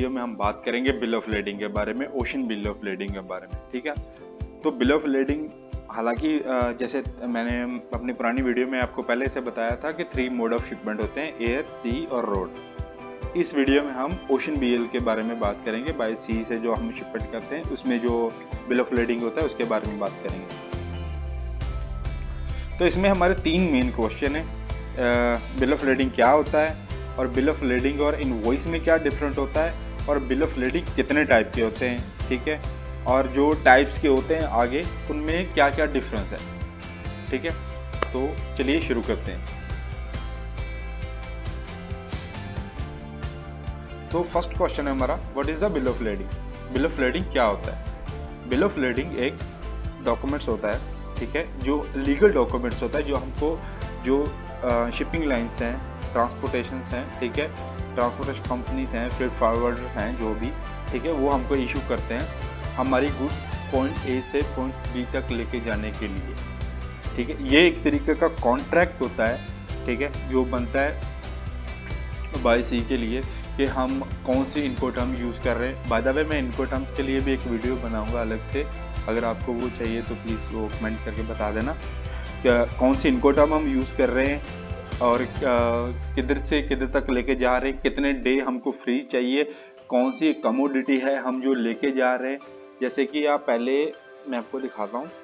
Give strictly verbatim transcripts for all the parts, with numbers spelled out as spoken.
Video में हम बात करेंगे बिल ऑफ लेडिंग के बारे में, ओशन बिल ऑफ लेडिंग के बारे में, ठीक है। तो बिल ऑफ लेडिंग, हालांकि जैसे मैंने अपनी पुरानी वीडियो में आपको पहले से बताया था कि थ्री मोड ऑफ शिपमेंट होते हैं, एयर, सी और रोड। इस वीडियो में हम ओशन बीएल के बारे में बात करेंगे, बाय सी से जो हम शिपमेंट करते हैं उसमें जो बिल ऑफ लेडिंग होता है उसके बारे में बात करेंगे। तो इसमें हमारे तीन मेन क्वेश्चन है, बिल ऑफ लेडिंग क्या होता है, और बिल ऑफ लेडिंग और इनवॉइस में क्या डिफरेंट होता है, और बिल ऑफ लेडिंग कितने टाइप के होते हैं, ठीक है, और जो टाइप्स के होते हैं आगे उनमें क्या क्या डिफरेंस है, ठीक है। तो चलिए शुरू करते हैं। तो फर्स्ट क्वेश्चन है हमारा, what is the bill of lading. Bill of lading क्या होता है। बिल ऑफ लेडिंग एक डॉक्यूमेंट्स होता है, ठीक है, जो लीगल डॉक्यूमेंट्स होता है, जो हमको जो शिपिंग लाइन्स हैं, ट्रांसपोर्टेशन हैं, ठीक है, ट्रांसपोर्टेशन कंपनीज हैं, फ्रेट फॉरवर्डर हैं, जो भी, ठीक है, वो हमको इशू करते हैं हमारी गुड्स पॉइंट ए से पॉइंट बी तक लेके जाने के लिए, ठीक है। ये एक तरीके का कॉन्ट्रैक्ट होता है, ठीक है, जो बनता है बाय सी के लिए कि हम कौन सी इनको टर्म यूज़ कर रहे हैं। बाय द वे मैं इनको टर्म्स के लिए भी एक वीडियो बनाऊंगा अलग से, अगर आपको वो चाहिए तो प्लीज़ वो कमेंट करके बता देना क्या कौन सी इनको टर्म हम यूज़ कर रहे हैं और किधर से किधर तक लेके जा रहे हैं, कितने डे हमको फ्री चाहिए, कौन सी कमोडिटी है हम जो लेके जा रहे हैं। जैसे कि आप पहले मैं आपको दिखाता हूँ,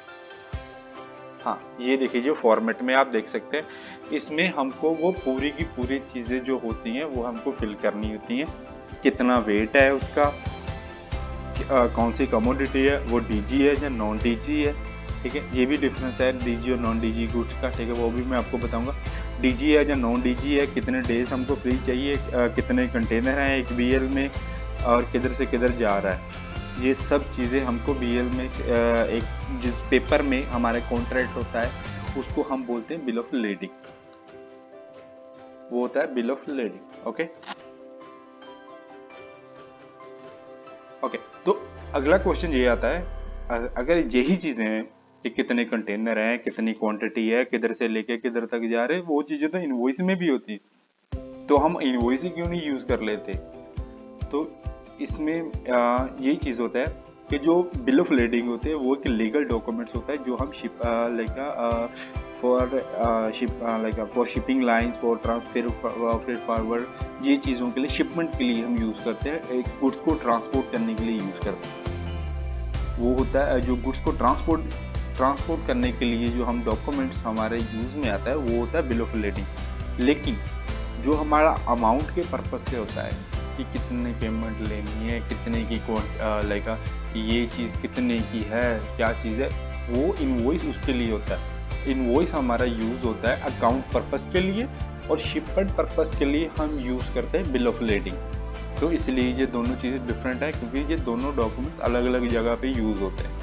हाँ ये देखिए, जो फॉर्मेट में आप देख सकते हैं, इसमें हमको वो पूरी की पूरी चीज़ें जो होती हैं वो हमको फिल करनी होती हैं। कितना वेट है उसका, आ, कौन सी कमोडिटी है, वो डीजी है या नॉन डीजी है, ठीक है। ये भी डिफरेंस है डीजी और नॉन डीजी गुड्स का, ठीक है, वो भी मैं आपको बताऊंगा। डीजी है या नॉन डीजी है, कितने डेज हमको फ्री चाहिए, आ, कितने कंटेनर हैं एक बीएल में, और किधर से किधर जा रहा है, ये सब चीज़ें हमको बीएल में आ, एक जिस पेपर में हमारा कॉन्ट्रैक्ट होता है उसको हम बोलते हैं बिल ऑफ लेडिंग, वो होता है bill of lading. Okay okay तो अगला क्वेश्चन ये आता है, अगर यही चीज़ें हैं कि कितने कंटेनर हैं, कितनी क्वांटिटी है, किधर से लेके किधर तक जा रहे हैं, वो चीज़ें तो इनवॉइस में भी होती है, तो हम इनवॉइस ही क्यों नहीं यूज़ कर लेते। तो इसमें यही चीज़ होता है कि जो बिल ऑफ लेडिंग होते हैं वो एक लीगल डॉक्यूमेंट्स होता है, जो हम ship like for ship like for shipping lines, for transfer freight forward, ये चीज़ों के लिए, शिपमेंट के लिए हम यूज़ करते हैं, एक गुड्स को ट्रांसपोर्ट करने के लिए यूज़ करते हैं। वो होता है जो गुड्स को ट्रांसपोर्ट ट्रांसपोर्ट करने के लिए जो हम डॉक्यूमेंट्स हमारे यूज़ में आता है वो होता है बिल ऑफ लेडिंग। लेकिन जो हमारा अमाउंट के पर्पज से होता है कि कितने पेमेंट लेनी है, कितने की लाइक ये चीज़ कितने की है, क्या चीज़ है, वो इनवॉइस उसके लिए होता है। इनवॉइस हमारा यूज़ होता है अकाउंट पर्पस के लिए, और शिपमेंट पर्पस के लिए हम यूज़ करते हैं बिल ऑफ लेडिंग। तो इसलिए ये दोनों चीज़ें डिफरेंट है, क्योंकि ये दोनों डॉक्यूमेंट अलग अलग जगह पे यूज़ होते हैं।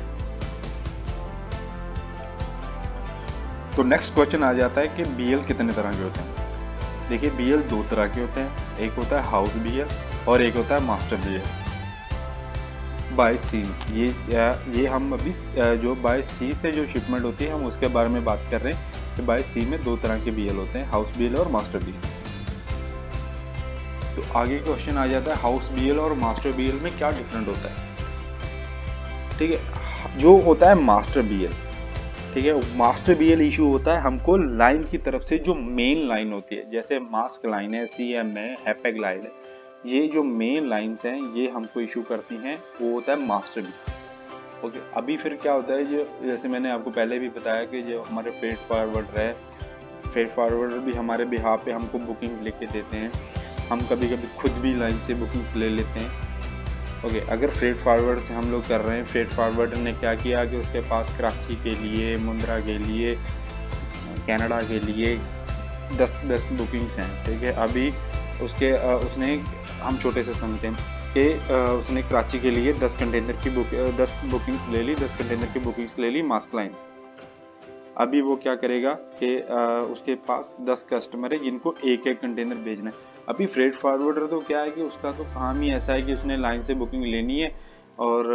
तो नेक्स्ट क्वेश्चन आ जाता है कि बीएल कितने तरह के होते हैं। देखिए, बीएल दो तरह के होते हैं, एक होता है हाउस बीएल और एक होता है मास्टर बीएल बाय सी। ये ये हम अभी जो बाय सी से जो शिपमेंट होती है हम उसके बारे में बात कर रहे हैं कि बाय सी में दो तरह के बीएल होते हैं, हाउस बीएल और मास्टर बीएल। तो आगे क्वेश्चन आ जाता है, हाउस बीएल और मास्टर बीएल में क्या डिफरेंट होता है, ठीक है। जो होता है मास्टर बीएल, ठीक है, मास्टर बीएल इशू होता है हमको लाइन की तरफ से, जो मेन लाइन होती है, जैसे मास्क लाइन है, सीएम है, हैपेग लाइन है, ये जो मेन लाइंस हैं ये हमको इशू करती हैं, वो होता है मास्टर बीएल। ओके, अभी फिर क्या होता है, जो जैसे मैंने आपको पहले भी बताया कि जो हमारे फ्रेट फॉरवर्डर है, फ्रेट फॉरवर्डर भी हमारे बिहाफ पे हमको बुकिंग लेके देते हैं, हम कभी कभी खुद भी लाइन से बुकिंग्स ले लेते हैं। ओके okay, अगर फ्रेट फॉरवर्ड से हम लोग कर रहे हैं, फ्रेट फॉरवर्डर ने क्या किया कि उसके पास कराची के लिए, मुंद्रा के लिए, कनाडा के लिए दस दस बुकिंग्स हैं, ठीक है। अभी उसके उसने हम छोटे से समझते हैं कि उसने कराची के लिए दस कंटेनर की बुक दस बुकिंग्स ले ली, दस कंटेनर की बुकिंग्स ले ली मास्क लाइन से। अभी वो क्या करेगा कि उसके पास दस कस्टमर है जिनको एक एक कंटेनर भेजना है। अभी फ्रेट फॉरवर्डर तो क्या है कि उसका तो काम ही ऐसा है कि उसने लाइन से बुकिंग लेनी है और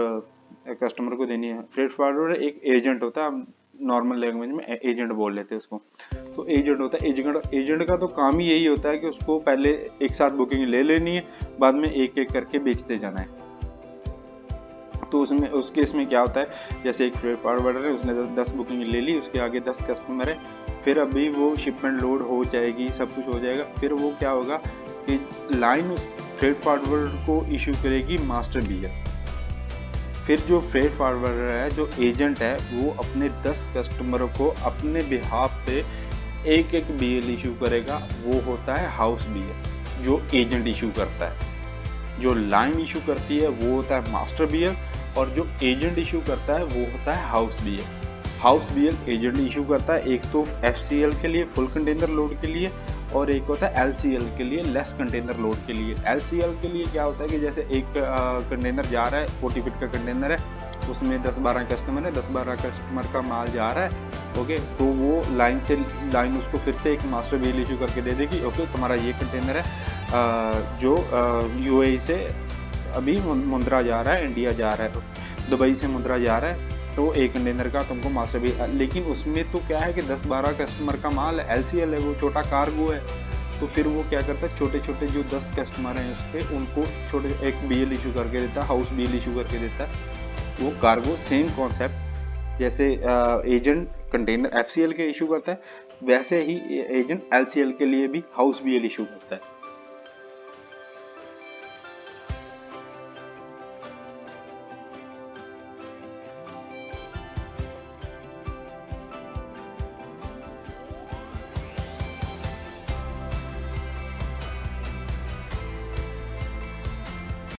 कस्टमर को देनी है। फ्रेट फॉरवर्डर एक एजेंट होता है, हम नॉर्मल लैंग्वेज में एजेंट बोल लेते हैं उसको। तो एजेंट होता है। एजेंट एजेंट का तो काम ही यही होता है कि उसको पहले एक साथ बुकिंग ले लेनी है, बाद में एक एक करके बेचते जाना है। तो उसमें उस केस में क्या होता है, जैसे एक फ्रेट फॉरवर्डर है, उसने दस बुकिंग ले ली, उसके आगे दस कस्टमर है, फिर अभी वो शिपमेंट लोड हो जाएगी, सब कुछ हो जाएगा, फिर वो क्या होगा कि लाइन फ्रेट फॉरवर्डर को इशू करेगी मास्टर बीएल। फिर जो फ्रेट फॉरवर्डर है, जो एजेंट है, वो अपने दस कस्टमरों को अपने बिहाफ पे एक एक बीएल इशू करेगा, वो होता है हाउस बीएल जो एजेंट इशू करता है। जो लाइन इशू करती है वो होता है मास्टर बीएल, और जो एजेंट इशू करता है वो होता है house BL. House BL agent issue करता है, एक तो एफसीएल के लिए फुल कंटेनर लोड के लिए, और एक होता है एलसीएल के लिए लेस कंटेनर लोड के लिए। एलसीएल के लिए क्या होता है कि जैसे एक कंटेनर जा रहा है, फोर्टी फीट का कंटेनर है, उसमें दस बारह कस्टमर है, दस बारह कस्टमर का माल जा रहा है, ओके, तो वो लाइन से लाइन उसको फिर से एक मास्टर बीएल इशू करके दे देगी, ओके, तुम्हारा ये कंटेनर है जो यूएई से अभी मुंद्रा जा रहा है, इंडिया जा रहा है, दुबई से मुंद्रा जा रहा है, तो एक कंटेनर का तुमको मास्टर भी। लेकिन उसमें तो क्या है कि दस बारह कस्टमर का माल है, एलसीएल है, वो छोटा कार्गो है, तो फिर वो क्या करता है, छोटे छोटे जो दस कस्टमर हैं उसके, उनको छोटे एक बीएल इशू करके देता है, हाउस बीएल इशू करके देता है। वो कार्गो सेम कॉन्सेप्ट, जैसे एजेंट कंटेनर एफसीएल के इशू करता है, वैसे ही एजेंट एलसीएल के लिए भी हाउस बीएल इशू करता है।